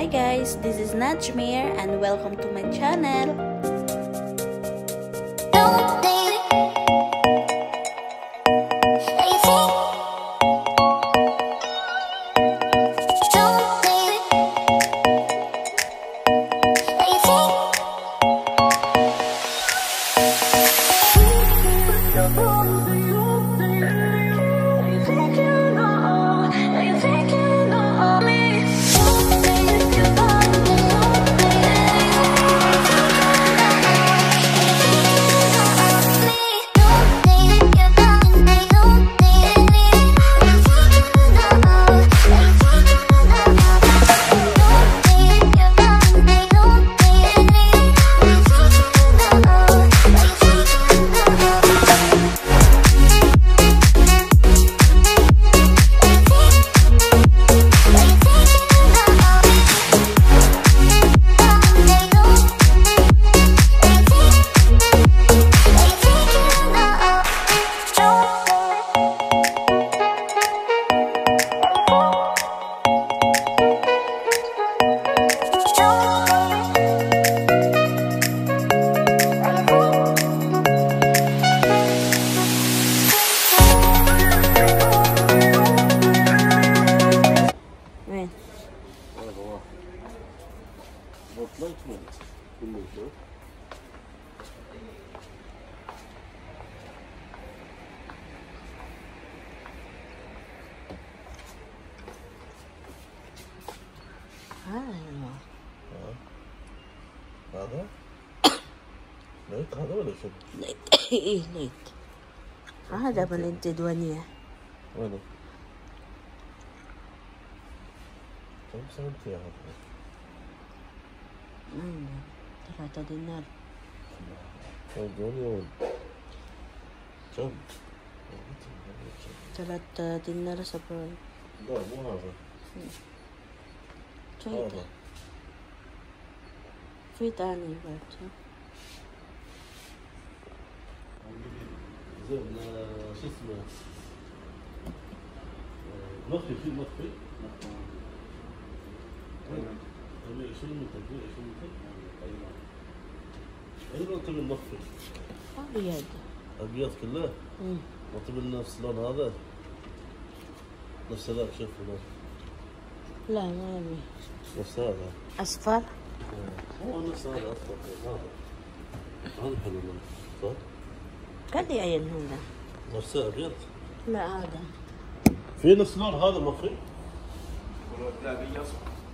Hi guys, this is nadjMare and welcome to my channel. هذا ليت هذا ولا شو؟ ليت ايه ليت هذا من الديوانية. وينه؟ كم سنتي هذا؟ 3 دينار. الديوانية وين؟ كم؟ 3 دينار 70. لا مو هذا. هذا في تاني برضه. زين شو اسمه؟ مخفي في مخفي؟ شو المنتج؟ شو المنتج؟ أي نوع تبي المخفي؟ أبيض. أبيض كله؟ ما تبي نفس اللون هذا؟ نفس هذاك شوف هناك. لا ما أبي. نفس هذا. أصفر؟ هو نفس هذا أصفر هذا. هذا حلو منه صح؟ قد عين هذا. نفسه أبيض؟ لا هذا. في نفس اللون هذا مخفي؟ لا